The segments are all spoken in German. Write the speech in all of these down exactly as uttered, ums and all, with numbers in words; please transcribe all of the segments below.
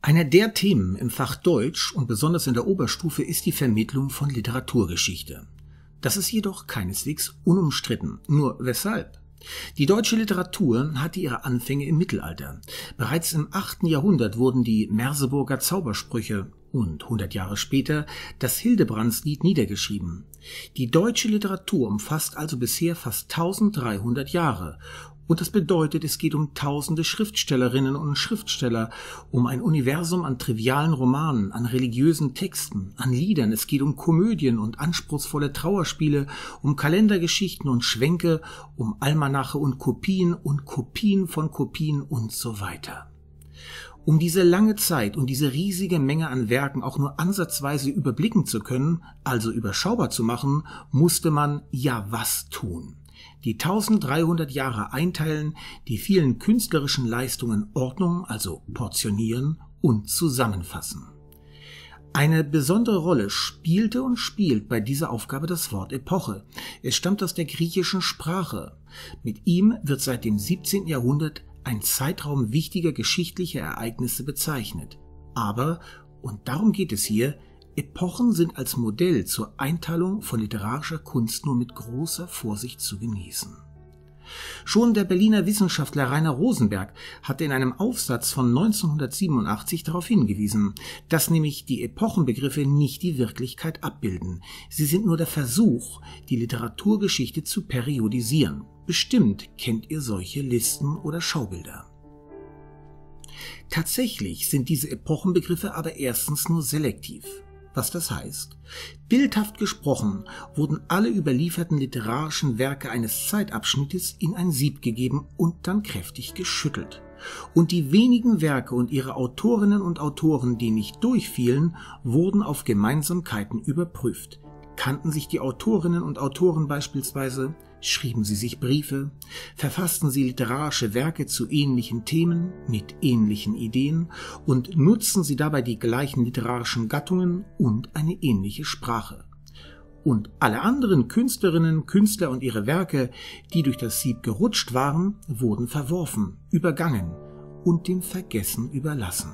Einer der Themen im Fach Deutsch und besonders in der Oberstufe ist die Vermittlung von Literaturgeschichte. Das ist jedoch keineswegs unumstritten. Nur weshalb? Die deutsche Literatur hatte ihre Anfänge im Mittelalter. Bereits im achten Jahrhundert wurden die Merseburger Zaubersprüche und hundert Jahre später das Hildebrandslied niedergeschrieben. Die deutsche Literatur umfasst also bisher fast tausenddreihundert Jahre. Und das bedeutet, es geht um tausende Schriftstellerinnen und Schriftsteller, um ein Universum an trivialen Romanen, an religiösen Texten, an Liedern. Es geht um Komödien und anspruchsvolle Trauerspiele, um Kalendergeschichten und Schwänke, um Almanache und Kopien und Kopien von Kopien und so weiter. Um diese lange Zeit und diese riesige Menge an Werken auch nur ansatzweise überblicken zu können, also überschaubar zu machen, musste man ja was tun. Die tausenddreihundert Jahre einteilen, die vielen künstlerischen Leistungen Ordnung, also portionieren und zusammenfassen. Eine besondere Rolle spielte und spielt bei dieser Aufgabe das Wort Epoche. Es stammt aus der griechischen Sprache. Mit ihm wird seit dem siebzehnten Jahrhundert ein Zeitraum wichtiger geschichtlicher Ereignisse bezeichnet. Aber, und darum geht es hier, Epochen sind als Modell zur Einteilung von literarischer Kunst nur mit großer Vorsicht zu genießen. Schon der Berliner Wissenschaftler Rainer Rosenberg hatte in einem Aufsatz von neunzehnhundertsiebenundachtzig darauf hingewiesen, dass nämlich die Epochenbegriffe nicht die Wirklichkeit abbilden. Sie sind nur der Versuch, die Literaturgeschichte zu periodisieren. Bestimmt kennt ihr solche Listen oder Schaubilder. Tatsächlich sind diese Epochenbegriffe aber erstens nur selektiv. Was das heißt? Bildhaft gesprochen wurden alle überlieferten literarischen Werke eines Zeitabschnittes in ein Sieb gegeben und dann kräftig geschüttelt. Und die wenigen Werke und ihre Autorinnen und Autoren, die nicht durchfielen, wurden auf Gemeinsamkeiten überprüft. Kannten sich die Autorinnen und Autoren beispielsweise? Schrieben sie sich Briefe? Verfassten sie literarische Werke zu ähnlichen Themen, mit ähnlichen Ideen und nutzten sie dabei die gleichen literarischen Gattungen und eine ähnliche Sprache? Und alle anderen Künstlerinnen, Künstler und ihre Werke, die durch das Sieb gerutscht waren, wurden verworfen, übergangen und dem Vergessen überlassen.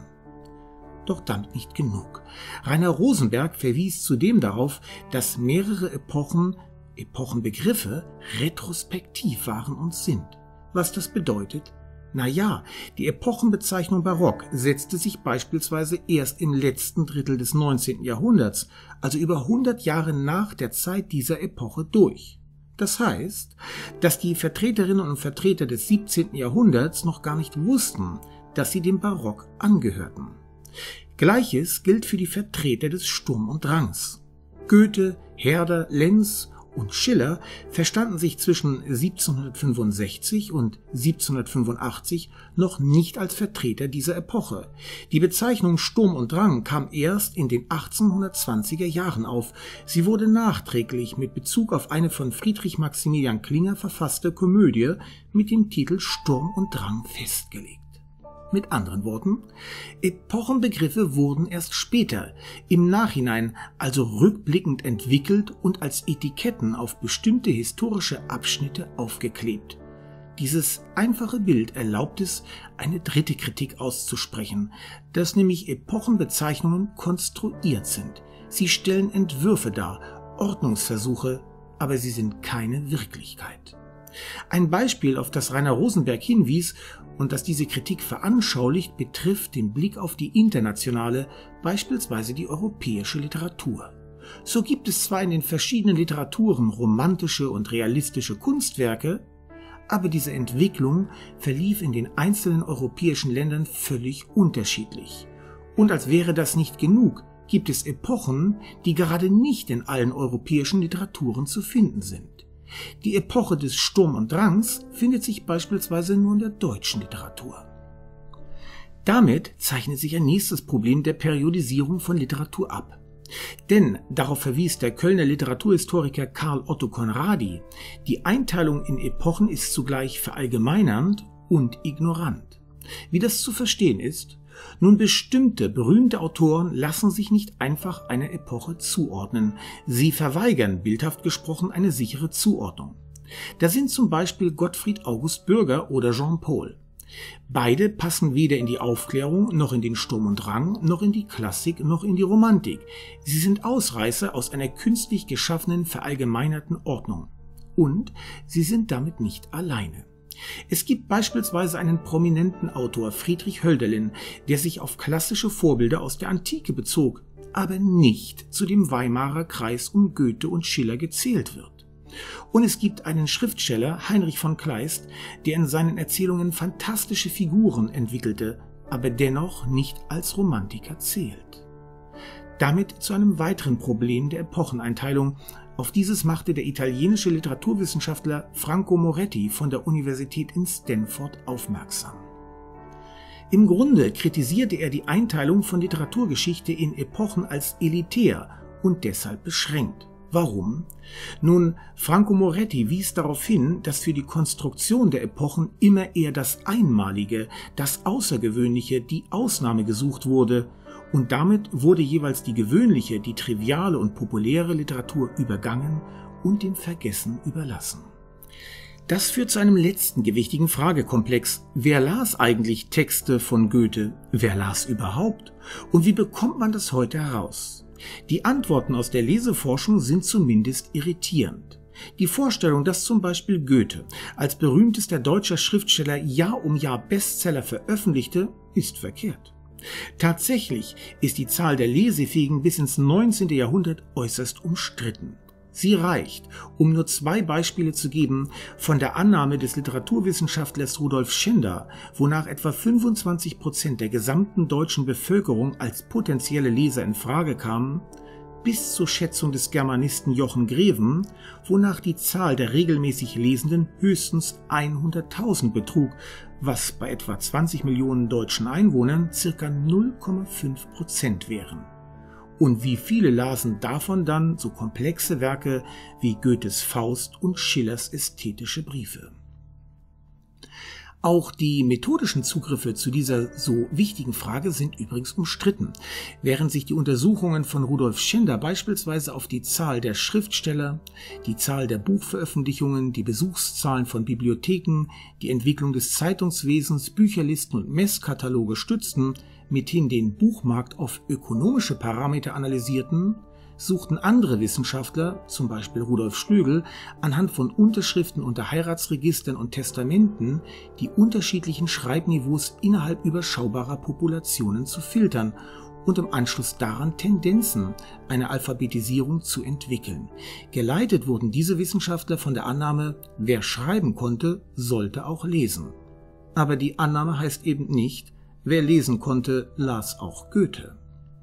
Doch damit nicht genug. Rainer Rosenberg verwies zudem darauf, dass mehrere Epochen Epochenbegriffe retrospektiv waren und sind. Was das bedeutet? Na ja, die Epochenbezeichnung Barock setzte sich beispielsweise erst im letzten Drittel des neunzehnten Jahrhunderts, also über hundert Jahre nach der Zeit dieser Epoche durch. Das heißt, dass die Vertreterinnen und Vertreter des siebzehnten Jahrhunderts noch gar nicht wussten, dass sie dem Barock angehörten. Gleiches gilt für die Vertreter des Sturm und Drangs. Goethe, Herder, Lenz und Schiller verstanden sich zwischen siebzehnhundertfünfundsechzig und siebzehnhundertfünfundachtzig noch nicht als Vertreter dieser Epoche. Die Bezeichnung Sturm und Drang kam erst in den achtzehnhundertzwanziger Jahren auf. Sie wurde nachträglich mit Bezug auf eine von Friedrich Maximilian Klinger verfasste Komödie mit dem Titel Sturm und Drang festgelegt. Mit anderen Worten, Epochenbegriffe wurden erst später, im Nachhinein, also rückblickend entwickelt und als Etiketten auf bestimmte historische Abschnitte aufgeklebt. Dieses einfache Bild erlaubt es, eine dritte Kritik auszusprechen, dass nämlich Epochenbezeichnungen konstruiert sind. Sie stellen Entwürfe dar, Ordnungsversuche, aber sie sind keine Wirklichkeit. Ein Beispiel, auf das Rainer Rosenberg hinwies und das diese Kritik veranschaulicht, betrifft den Blick auf die internationale, beispielsweise die europäische Literatur. So gibt es zwar in den verschiedenen Literaturen romantische und realistische Kunstwerke, aber diese Entwicklung verlief in den einzelnen europäischen Ländern völlig unterschiedlich. Und als wäre das nicht genug, gibt es Epochen, die gerade nicht in allen europäischen Literaturen zu finden sind. Die Epoche des Sturm und Drangs findet sich beispielsweise nur in der deutschen Literatur. Damit zeichnet sich ein nächstes Problem der Periodisierung von Literatur ab. Denn, darauf verwies der Kölner Literaturhistoriker Karl Otto Conradi, die Einteilung in Epochen ist zugleich verallgemeinernd und ignorant. Wie das zu verstehen ist? Nun, bestimmte berühmte Autoren lassen sich nicht einfach einer Epoche zuordnen. Sie verweigern, bildhaft gesprochen, eine sichere Zuordnung. Da sind zum Beispiel Gottfried August Bürger oder Jean Paul. Beide passen weder in die Aufklärung, noch in den Sturm und Drang, noch in die Klassik, noch in die Romantik. Sie sind Ausreißer aus einer künstlich geschaffenen, verallgemeinerten Ordnung. Und sie sind damit nicht alleine. Es gibt beispielsweise einen prominenten Autor, Friedrich Hölderlin, der sich auf klassische Vorbilder aus der Antike bezog, aber nicht zu dem Weimarer Kreis um Goethe und Schiller gezählt wird. Und es gibt einen Schriftsteller, Heinrich von Kleist, der in seinen Erzählungen fantastische Figuren entwickelte, aber dennoch nicht als Romantiker zählt. Damit zu einem weiteren Problem der Epocheneinteilung. Auf dieses machte der italienische Literaturwissenschaftler Franco Moretti von der Universität in Stanford aufmerksam. Im Grunde kritisierte er die Einteilung von Literaturgeschichte in Epochen als elitär und deshalb beschränkt. Warum? Nun, Franco Moretti wies darauf hin, dass für die Konstruktion der Epochen immer eher das Einmalige, das Außergewöhnliche, die Ausnahme gesucht wurde, und damit wurde jeweils die gewöhnliche, die triviale und populäre Literatur übergangen und dem Vergessen überlassen. Das führt zu einem letzten gewichtigen Fragekomplex. Wer las eigentlich Texte von Goethe? Wer las überhaupt? Und wie bekommt man das heute heraus? Die Antworten aus der Leseforschung sind zumindest irritierend. Die Vorstellung, dass zum Beispiel Goethe als berühmtester deutscher Schriftsteller Jahr um Jahr Bestseller veröffentlichte, ist verkehrt. Tatsächlich ist die Zahl der Lesefähigen bis ins neunzehnte Jahrhundert äußerst umstritten. Sie reicht, um nur zwei Beispiele zu geben, von der Annahme des Literaturwissenschaftlers Rudolf Schender, wonach etwa fünfundzwanzig Prozent der gesamten deutschen Bevölkerung als potenzielle Leser in Frage kamen, bis zur Schätzung des Germanisten Jochen Greven, wonach die Zahl der regelmäßig Lesenden höchstens hunderttausend betrug, was bei etwa zwanzig Millionen deutschen Einwohnern ca. null Komma fünf Prozent wären. Und wie viele lasen davon dann so komplexe Werke wie Goethes Faust und Schillers ästhetische Briefe? Auch die methodischen Zugriffe zu dieser so wichtigen Frage sind übrigens umstritten. Während sich die Untersuchungen von Rudolf Schender beispielsweise auf die Zahl der Schriftsteller, die Zahl der Buchveröffentlichungen, die Besuchszahlen von Bibliotheken, die Entwicklung des Zeitungswesens, Bücherlisten und Messkataloge stützten, mithin den Buchmarkt auf ökonomische Parameter analysierten, suchten andere Wissenschaftler, zum Beispiel Rudolf Schlögl, anhand von Unterschriften unter Heiratsregistern und Testamenten die unterschiedlichen Schreibniveaus innerhalb überschaubarer Populationen zu filtern und im Anschluss daran Tendenzen einer Alphabetisierung zu entwickeln. Geleitet wurden diese Wissenschaftler von der Annahme, wer schreiben konnte, sollte auch lesen. Aber die Annahme heißt eben nicht, wer lesen konnte, las auch Goethe.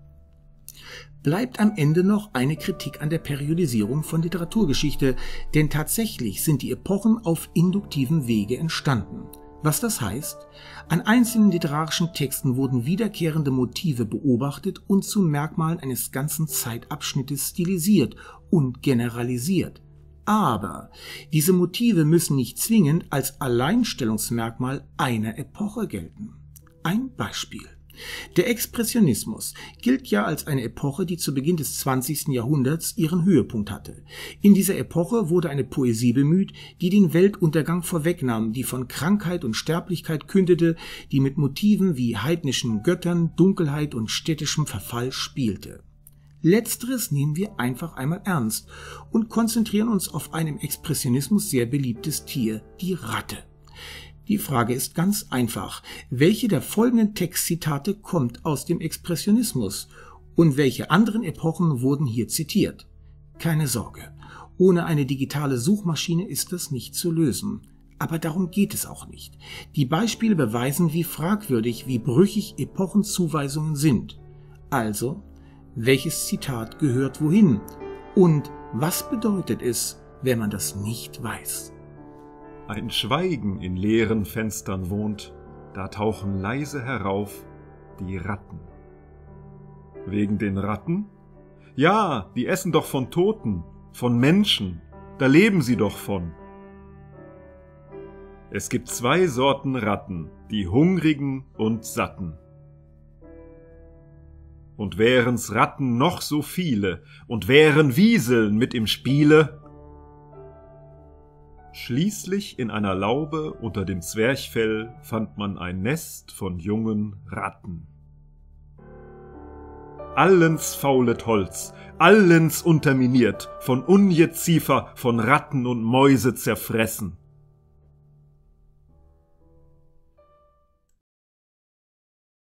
Bleibt am Ende noch eine Kritik an der Periodisierung von Literaturgeschichte, denn tatsächlich sind die Epochen auf induktivem Wege entstanden. Was das heißt? An einzelnen literarischen Texten wurden wiederkehrende Motive beobachtet und zu Merkmalen eines ganzen Zeitabschnittes stilisiert und generalisiert. Aber diese Motive müssen nicht zwingend als Alleinstellungsmerkmal einer Epoche gelten. Ein Beispiel. Der Expressionismus gilt ja als eine Epoche, die zu Beginn des zwanzigsten Jahrhunderts ihren Höhepunkt hatte. In dieser Epoche wurde eine Poesie bemüht, die den Weltuntergang vorwegnahm, die von Krankheit und Sterblichkeit kündete, die mit Motiven wie heidnischen Göttern, Dunkelheit und städtischem Verfall spielte. Letzteres nehmen wir einfach einmal ernst und konzentrieren uns auf ein im Expressionismus sehr beliebtes Tier, die Ratte. Die Frage ist ganz einfach. Welche der folgenden Textzitate kommt aus dem Expressionismus und welche anderen Epochen wurden hier zitiert? Keine Sorge, ohne eine digitale Suchmaschine ist das nicht zu lösen. Aber darum geht es auch nicht. Die Beispiele beweisen, wie fragwürdig, wie brüchig Epochenzuweisungen sind. Also, welches Zitat gehört wohin? Und was bedeutet es, wenn man das nicht weiß? Ein Schweigen in leeren Fenstern wohnt, da tauchen leise herauf die Ratten. Wegen den Ratten? Ja, die essen doch von Toten, von Menschen, da leben sie doch von. Es gibt zwei Sorten Ratten, die Hungrigen und Satten. Und wären's Ratten noch so viele, und wären Wieseln mit im Spiele, Schließlich in einer Laube unter dem Zwerchfell fand man ein Nest von jungen Ratten. Allens faulet Holz, allens unterminiert, von Ungeziefer, von Ratten und Mäuse zerfressen.